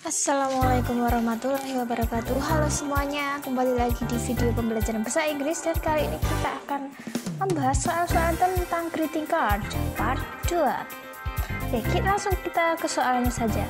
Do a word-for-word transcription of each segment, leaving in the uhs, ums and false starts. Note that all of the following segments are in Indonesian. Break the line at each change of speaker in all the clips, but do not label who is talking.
Assalamualaikum warahmatullahi wabarakatuh. Halo semuanya, kembali lagi di video pembelajaran bahasa Inggris. Dan kali ini kita akan membahas soal-soal tentang greeting card part dua. Oke, kita langsung kita ke soalnya saja.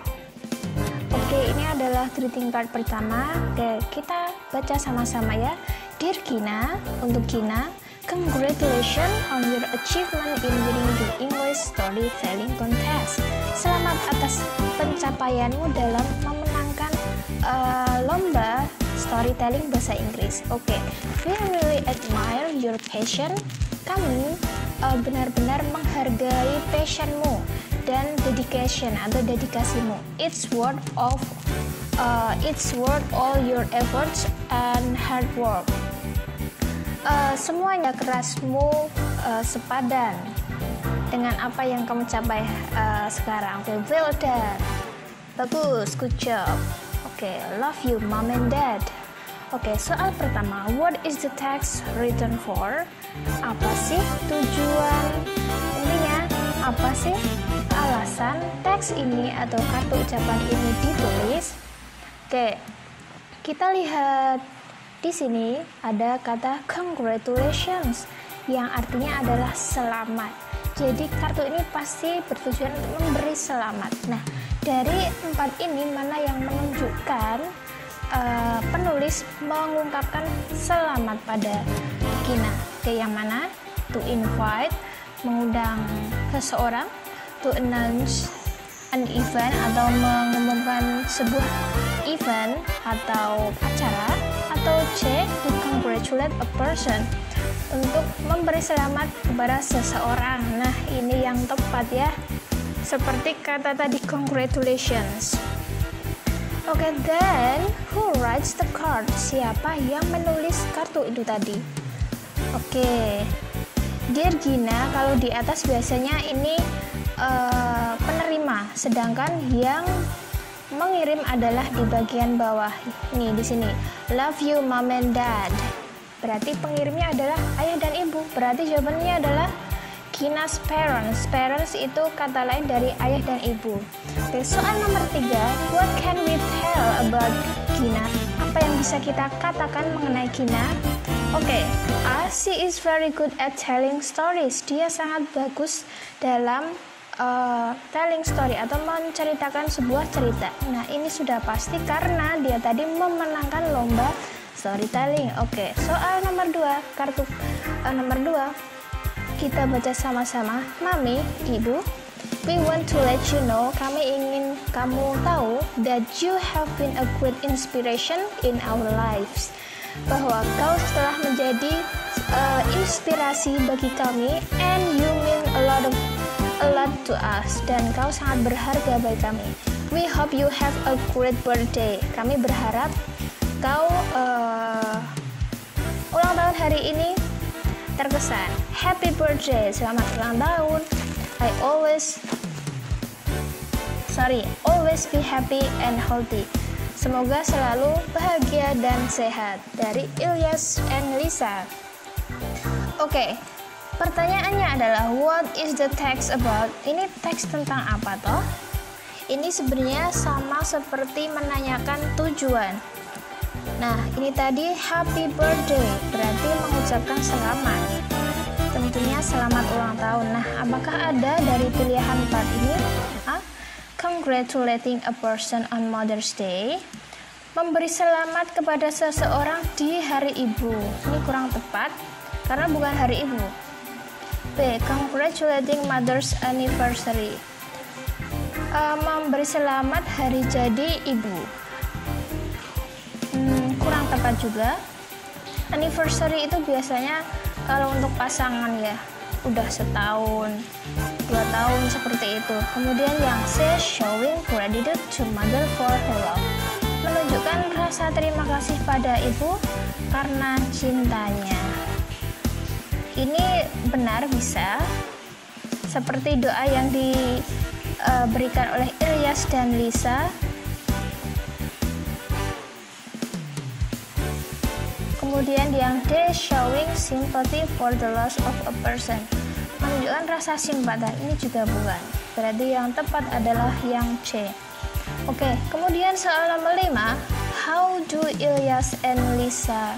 Oke, ini adalah greeting card pertama. Oke, kita baca sama-sama ya. Dear Gina, untuk Gina, congratulations on your achievement in winning the English Storytelling Contest. Selamat atas pencapaianmu dalam memenangkan uh, lomba storytelling bahasa Inggris. Oke, okay. We really admire your passion. Kami uh, benar-benar menghargai passionmu dan dedication atau dedikasimu. It's worth of uh, it's worth all your efforts and hard work. Uh, semuanya kerasmu uh, sepadan dengan apa yang kamu capai uh, sekarang. Oke, okay, well done, bagus, good job. Oke, okay, love you mom and dad. Oke, okay, soal pertama, what is the text written for? Apa sih tujuan, intinya apa sih alasan teks ini atau kartu ucapan ini ditulis? Oke, okay, kita lihat di sini ada kata congratulations yang artinya adalah selamat. Jadi kartu ini pasti bertujuan untuk memberi selamat. Nah, dari empat ini mana yang menunjukkan uh, penulis mengungkapkan selamat pada Gina? Oke, yang mana? To invite, mengundang seseorang. To announce an event atau mengumumkan sebuah event atau acara. Atau C, to congratulate a person, untuk memberi selamat kepada seseorang. Nah, ini yang tepat ya, seperti kata tadi congratulations. Oke, okay, then who writes the card? Siapa yang menulis kartu itu tadi? Oke, okay. Dear Gina, kalau di atas biasanya ini uh, penerima, sedangkan yang mengirim adalah di bagian bawah. Nih di sini, love you mom and dad. Berarti pengirimnya adalah ayah dan ibu. Berarti jawabannya adalah Gina's parents. Parents itu kata lain dari ayah dan ibu. Oke, soal nomor tiga, what can we tell about Gina? Apa yang bisa kita katakan mengenai Gina? Oke, A, she is very good at telling stories. Dia sangat bagus dalam Uh, telling story atau menceritakan sebuah cerita. Nah, ini sudah pasti karena dia tadi memenangkan lomba storytelling. Oke, soal nomor dua, kartu uh, nomor dua, kita baca sama-sama. Mami, ibu, we want to let you know, kami ingin kamu tahu that you have been a great inspiration in our lives, bahwa kau telah menjadi uh, inspirasi bagi kami, and you mean a lot of a lot to us, dan kau sangat berharga bagi kami. We hope you have a great birthday. Kami berharap kau uh, ulang tahun hari ini terkesan. Happy birthday, selamat ulang tahun. I always sorry always be happy and healthy. Semoga selalu bahagia dan sehat. Dari Ilyas and Lisa. Oke, okay. Pertanyaannya adalah what is the text about? Ini teks tentang apa toh? Ini sebenarnya sama seperti menanyakan tujuan. Nah, ini tadi happy birthday, berarti mengucapkan selamat. Tentunya selamat ulang tahun. Nah, apakah ada dari pilihan empat ini? A, congratulating a person on Mother's Day. Memberi selamat kepada seseorang di hari ibu. Ini kurang tepat karena bukan hari ibu. B, congratulating mother's anniversary. Uh, memberi selamat hari jadi ibu. Hmm, kurang tepat juga. Anniversary itu biasanya kalau untuk pasangan ya, udah setahun, dua tahun seperti itu. Kemudian yang C, showing gratitude to mother for her love. Menunjukkan rasa terima kasih pada ibu karena cintanya. Ini benar bisa seperti doa yang diberikan oleh Ilyas dan Lisa. Kemudian yang D, showing sympathy for the loss of a person. Menunjukkan rasa simpati. Ini juga bukan. Berarti yang tepat adalah yang C. Oke, kemudian soal nomor lima, how do Ilyas and Lisa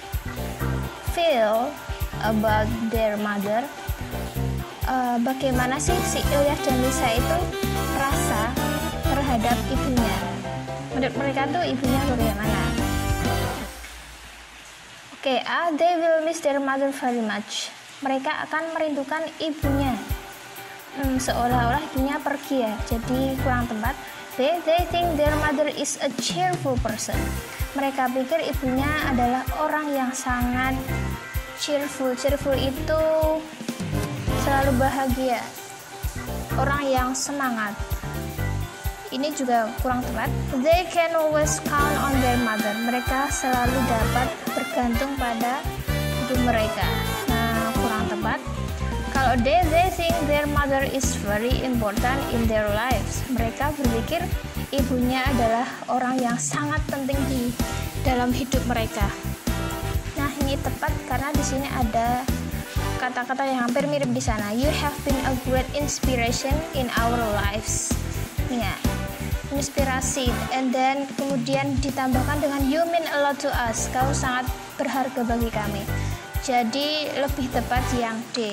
feel about their mother? Uh, bagaimana sih si Ilyas dan Lisa itu rasa terhadap ibunya? Menurut mereka tuh ibunya bagaimana? Oke, okay, uh, they will miss their mother very much. Mereka akan merindukan ibunya. Hmm, seolah-olah ibunya pergi ya, jadi kurang tepat. They, they think their mother is a cheerful person. Mereka pikir ibunya adalah orang yang sangat cheerful. Cheerful itu selalu bahagia, orang yang semangat. Ini juga kurang tepat. They can always count on their mother. Mereka selalu dapat bergantung pada ibu mereka. Nah, kurang tepat. Kalau they, they think their mother is very important in their lives. Mereka berpikir ibunya adalah orang yang sangat penting di dalam hidup mereka. Nah, ini tepat karena di sini ada kata-kata yang hampir mirip di sana. You have been a great inspiration in our lives. Ya, inspirasi, and then kemudian ditambahkan dengan you mean a lot to us. Kau sangat berharga bagi kami. Jadi lebih tepat yang D.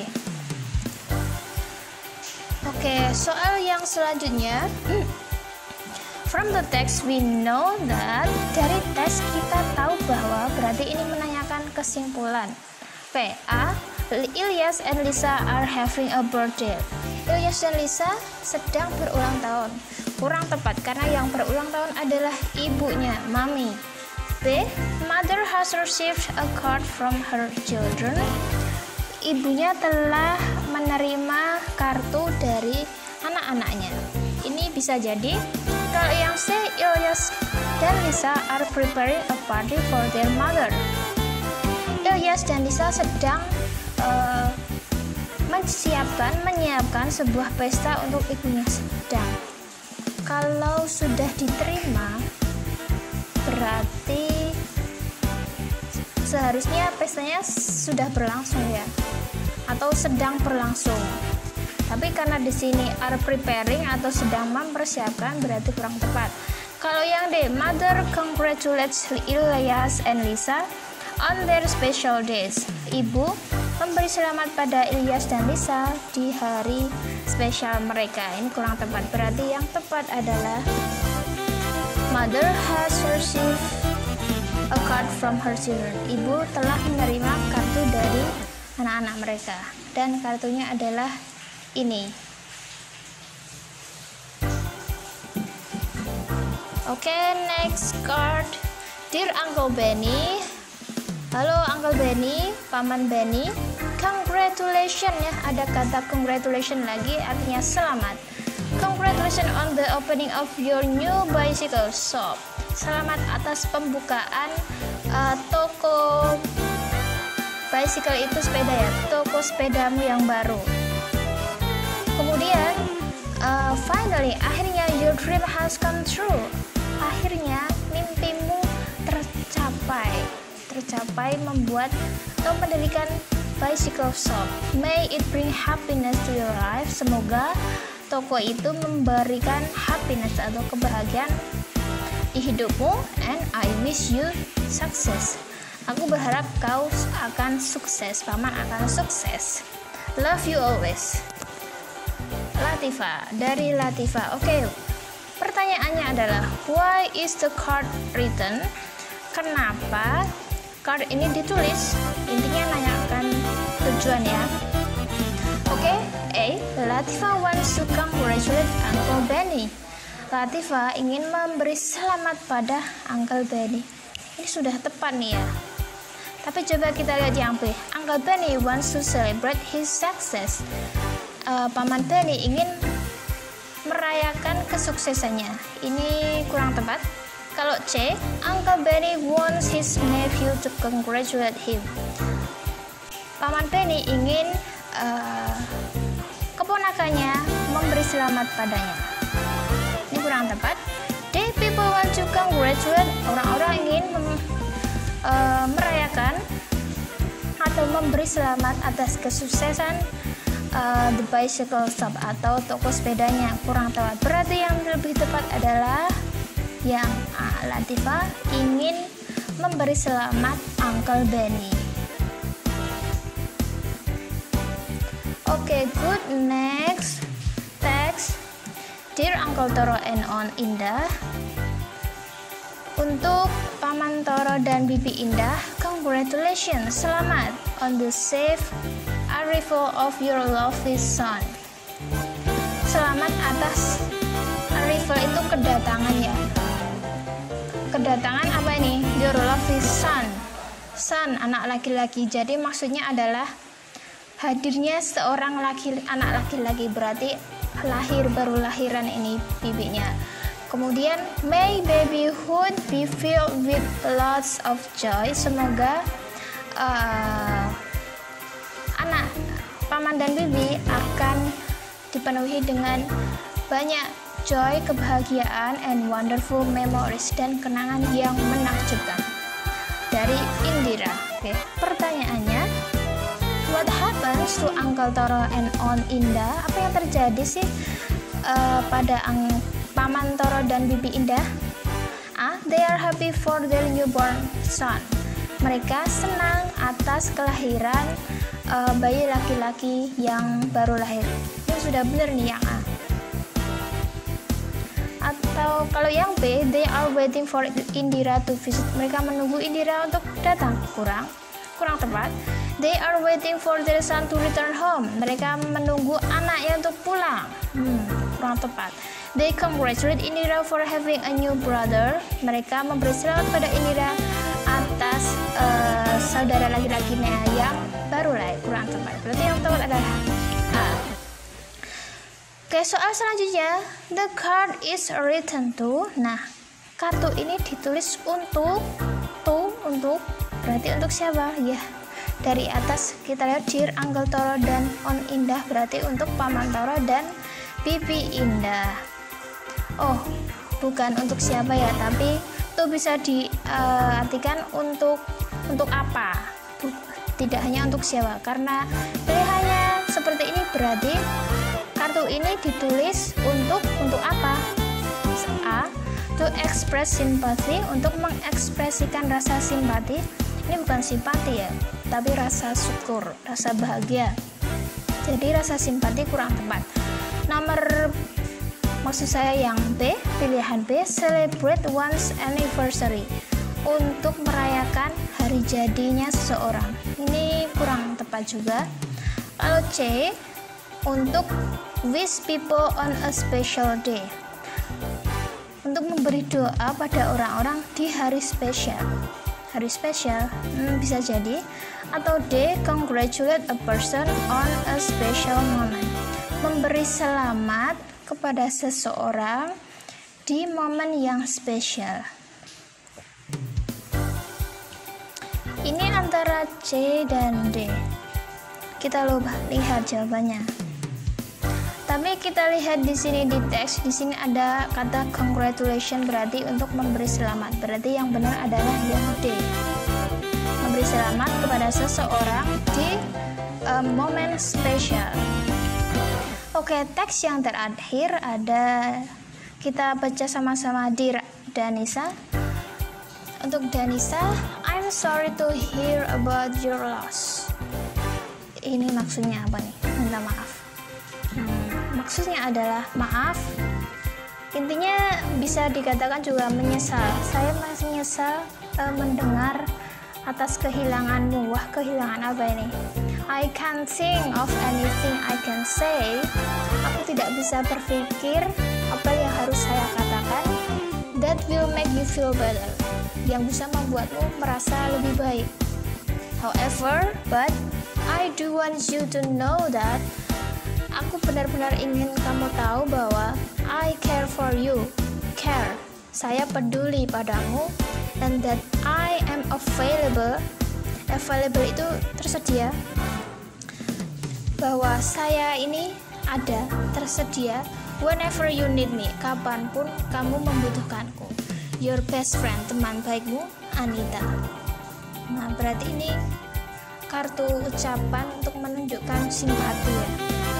Oke, soal yang selanjutnya. From the text we know that, dari teks kita tahu bahwa berarti ini menanyakan kesimpulan. P. A. Ilyas and Lisa are having a birthday. Ilyas dan Lisa sedang berulang tahun. Kurang tepat karena yang berulang tahun adalah ibunya, Mami. B. Mother has received a card from her children. Ibunya telah menerima kartu dari anak-anaknya. Ini bisa jadi. Kalau yang C, Ilyas dan Lisa are preparing a party for their mother. Ilyas dan Lisa sedang uh, menyiapkan, menyiapkan sebuah pesta untuk ibunya sedang. Kalau sudah diterima, berarti seharusnya pestanya sudah berlangsung ya, atau sedang berlangsung. Tapi karena di sini are preparing atau sedang mempersiapkan, berarti kurang tepat. Kalau yang D, Mother congratulates Ilyas and Lisa on their special days. Ibu memberi selamat pada Ilyas dan Lisa di hari spesial mereka. Ini kurang tepat. Berarti yang tepat adalah Mother has received a card from her children. Ibu telah menerima kartu dari anak-anak mereka. Dan kartunya adalah ini. Oke, okay, next card. Dear Uncle Benny. Halo Uncle Benny, Paman Benny. Congratulations ya, ada kata congratulations lagi, artinya selamat. Congratulations on the opening of your new bicycle shop. Selamat atas pembukaan uh, toko bicycle itu sepeda ya, toko sepedamu yang baru. Kemudian uh, finally, akhirnya your dream has come true. Akhirnya mimpimu tercapai. Tercapai membuat atau mendirikan bicycle shop. May it bring happiness to your life. Semoga toko itu memberikan happiness atau kebahagiaan di hidupmu. And I wish you success. Aku berharap kau akan sukses. Paman akan sukses. Love you always. Latifa, dari Latifa. Oke, okay. Pertanyaannya adalah why is the card written? Kenapa card ini ditulis? Intinya nanyakan tujuan ya. Oke, okay. A. Latifa wants to congratulate Uncle Benny. Latifa ingin memberi selamat pada Uncle Benny. Ini sudah tepat nih ya. Tapi coba kita lihat yang B. Uncle Benny wants to celebrate his success. Uh, Paman Benny ingin merayakan kesuksesannya. Ini kurang tepat. Kalau C, Uncle Benny wants his nephew to congratulate him. Paman Benny ingin uh, keponakannya memberi selamat padanya. Ini kurang tepat. D, people want to congratulate. Orang-orang ingin mem, uh, merayakan atau memberi selamat atas kesuksesan uh, the bicycle shop atau toko sepedanya. Kurang tepat. Berarti yang lebih tepat adalah yang A. Latifah ingin memberi selamat Uncle Benny. Oke, okay, good. Next text. Dear Uncle Toro and Aunt Indah, untuk Paman Toro dan Bibi Indah, congratulations, selamat on the safe arrival of your lovely son. Selamat atas arrival itu kedatangan ya. Kedatangan apa ini? Your lovely son. Son, anak laki-laki. Jadi maksudnya adalah hadirnya seorang laki anak laki-laki, berarti lahir baru lahiran ini bibinya. Kemudian may babyhood be filled with lots of joy. Semoga uh, anak paman dan bibi akan dipenuhi dengan banyak joy, kebahagiaan, and wonderful memories, dan kenangan yang menakjubkan. Dari Indira. Oke, pertanyaannya, what happens to Uncle Toro and Aunt Indah? Apa yang terjadi sih uh, pada ang Paman Toro dan Bibi Indah? A. They are happy for their newborn son. Mereka senang atas kelahiran uh, bayi laki-laki yang baru lahir. Ini sudah benar nih yang A. Atau kalau yang B, they are waiting for Indira to visit. Mereka menunggu Indira untuk datang. Kurang, kurang tepat. They are waiting for their son to return home. Mereka menunggu anaknya untuk pulang. Hmm, kurang tepat. They congratulate Indira for having a new brother. Mereka memberi selamat pada Indira atas uh, saudara laki-lakinya yang baru lahir. Kurang tepat. Berarti yang tepat adalah A. Oke, soal selanjutnya, the card is written to. Nah, kartu ini ditulis untuk, to, untuk, berarti untuk siapa? Ya, dari atas kita lihat Dear Uncle Toro dan Aunt Indah, berarti untuk Paman Toro dan Bibi Indah. Oh, bukan untuk siapa ya, tapi itu bisa diartikan uh, untuk untuk apa? Tidak hanya untuk siapa, karena pilihannya seperti ini, berarti kartu ini ditulis untuk untuk apa? A. To express sympathy, untuk mengekspresikan rasa simpati. Ini bukan simpati ya, tapi rasa syukur, rasa bahagia. Jadi rasa simpati kurang tepat. Nomor maksud saya yang B, pilihan B, celebrate one's anniversary, untuk merayakan hari jadinya seseorang. Ini kurang tepat juga. Lalu C, untuk wish people on a special day, untuk memberi doa pada orang-orang di hari spesial. Hari spesial hmm, bisa jadi. Atau D, congratulate a person on a special moment, memberi selamat kepada seseorang di momen yang spesial. Ini antara C dan D. Kita lupa lihat jawabannya. Tapi kita lihat di sini di teks, di sini ada kata congratulation, berarti untuk memberi selamat. Berarti yang benar adalah yang D. Memberi selamat kepada seseorang di uh, momen spesial. Oke, teks yang terakhir ada, kita baca sama-sama di Danisa. Untuk Danisa, I'm sorry to hear about your loss. Ini maksudnya apa nih? Minta maaf. Hmm, maksudnya adalah maaf. Intinya bisa dikatakan juga menyesal. Saya masih menyesal uh, mendengar atas kehilanganmu. Wah, kehilangan apa ini? I can't think of anything I can say. Aku tidak bisa berpikir apa yang harus saya katakan. That will make you feel better. Yang bisa membuatmu merasa lebih baik. However, but I do want you to know that aku benar-benar ingin kamu tahu bahwa I care for you. Care. Saya peduli padamu. And that I am available. Available itu tersedia. Bahwa saya ini ada, tersedia, whenever you need me, kapanpun kamu membutuhkanku. Your best friend, teman baikmu, Anita. Nah, berarti ini kartu ucapan untuk menunjukkan simpati ya.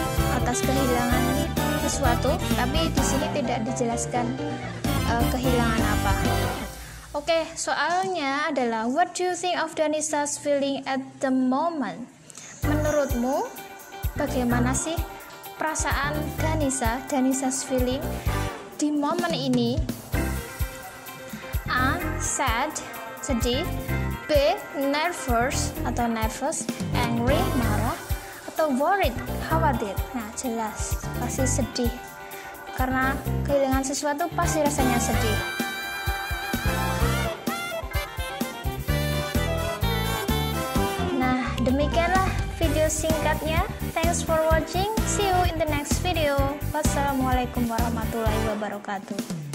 atas kehilangan sesuatu, tapi di sini tidak dijelaskan uh, kehilangan apa. Oke, soalnya adalah what do you think of Danisa's feeling at the moment? Menurutmu bagaimana sih perasaan Danisa, Danisa's feeling di momen ini? A. Sad, sedih. B. Nervous atau nervous, angry, marah. Atau worried, khawatir. Nah, jelas pasti sedih, karena kehilangan sesuatu pasti rasanya sedih. Nah, demikianlah video singkatnya. Thanks for watching. See you in the next video. Wassalamualaikum warahmatullahi wabarakatuh.